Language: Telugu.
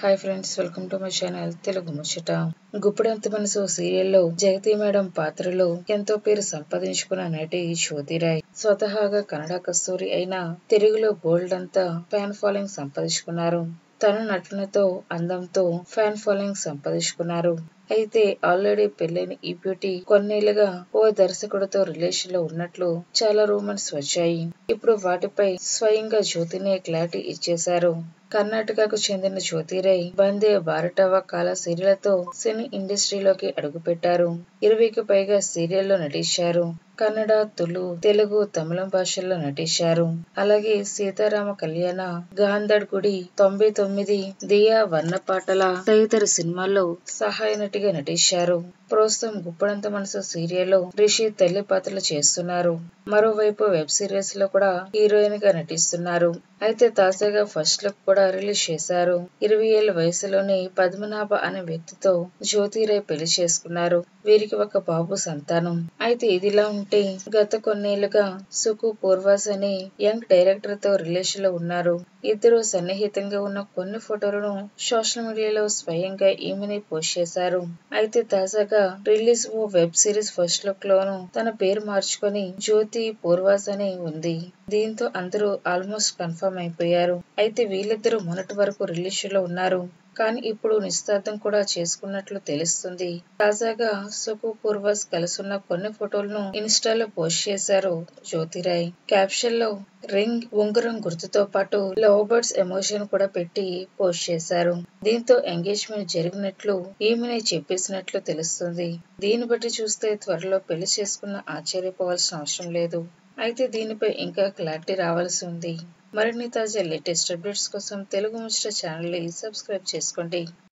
Hi friends, welcome to my channel Telugu Muchata. గుప్పుడంత మనసు సీరియల్లో జగతి మేడం పాత్రలో ఎంతో పేరు సంపాదించుకున్న నటి జ్యోతిరాయ్ స్వతహాగా కన్నడ కస్తూరి అయినా తెలుగులో బోల్డ్ అంతా ఫ్యాన్ ఫాలోయింగ్ సంపాదించుకున్నారు. తన నటనతో, అందంతో ఫ్యాన్ ఫాలోయింగ్ సంపాదించుకున్నారు. అయితే ఆల్రెడీ పెళ్లైన ఈ బ్యూటీ కొన్నేళ్లుగా ఓ దర్శకుడితో రిలేషన్ లో ఉన్నట్లు చాలా రూమర్స్ వచ్చాయి. ఇప్పుడు వాటిపై స్వయంగా జ్యోతినే క్లారిటీ ఇచ్చేశారు. కర్ణాటకకు చెందిన జ్యోతిరాయ్ వందే భారటవ కాల సీరియళ్లతో సినీ ఇండస్ట్రీలోకి అడుగుపెట్టారు. 20కి పైగా సీరియల్లో నటించారు. కన్నడ, తుళు, తెలుగు, తమిళం భాషల్లో నటించారు. అలాగే సీతారామ కళ్యాణ, గాంధడ్ గుడి, 99, దియా, వర్ణపాటల తదితర సినిమాల్లో సహాయ నటిగా నటించారు. ప్రస్తుతం గుప్పడంత మనసు సీరియల్లో రిషి తల్లి పాత్రలు చేస్తున్నారు. మరోవైపు వెబ్ సిరీస్ లో కూడా హీరోయిన్ గా నటిస్తున్నారు. అయితే తాజాగా ఫస్ట్ లుక్ కూడా రిలీజ్ చేశారు. 20 ఏళ్ల వయసులోనే పద్మనాభ అనే వ్యక్తితో జ్యోతిరాయ్ పెళ్లి చేసుకున్నారు. వీరికి ఒక బాబు సంతానం. అయితే ఇదిలా ఉంటే గత కొన్నేళ్లుగా సుకు పూర్వాస్ అనే యంగ్ డైరెక్టర్ తో రిలేషన్ లో ఉన్నారు. ఇద్దరు సన్నిహితంగా ఉన్న కొన్ని ఫోటోలను సోషల్ మీడియాలో స్వయంగా ఈమెని పోస్ట్ చేశారు. అయితే తాజాగా రిలీజ్ ఓ వెబ్ సిరీస్ ఫస్ట్ లుక్ లోను తన పేరు మార్చుకొని జ్యోతి పూర్వాస్ అని ఉంది. దీంతో అందరూ ఆల్మోస్ట్ కన్ఫర్మ్ అయిపోయారు. అయితే వీళ్ళిద్దరూ మొన్నటి వరకు రిలేషన్ లో ఉన్నారు. కానీ ఇప్పుడు నిశ్చితార్థం కూడా చేసుకున్నట్లు తెలుస్తుంది. తాజాగా సుకు పూర్వాస్ కలుసున్న కొన్ని ఫోటోలను ఇన్స్టాలో పోస్ట్ చేశారు జ్యోతిరాయ్. క్యాప్షన్ లో రింగ్, ఉంగరం గుర్తుతో పాటు లవ్ బర్డ్స్ ఎమోషన్ కూడా పెట్టి పోస్ట్ చేశారు. దీంతో ఎంగేజ్మెంట్ జరిగినట్లు ఈమెనే చెప్పేసినట్లు తెలుస్తుంది. దీన్ని బట్టి చూస్తే త్వరలో పెళ్లి చేసుకున్న ఆశ్చర్యపోవాల్సిన అవసరం లేదు. అయితే దీనిపై ఇంకా క్లారిటీ రావాల్సి ఉంది. మరిన్ని తాజా లేటెస్ట్ అప్డేట్స్ కోసం తెలుగు ముచ్చట ఛానల్ ని సబ్స్క్రైబ్ చేసుకోండి.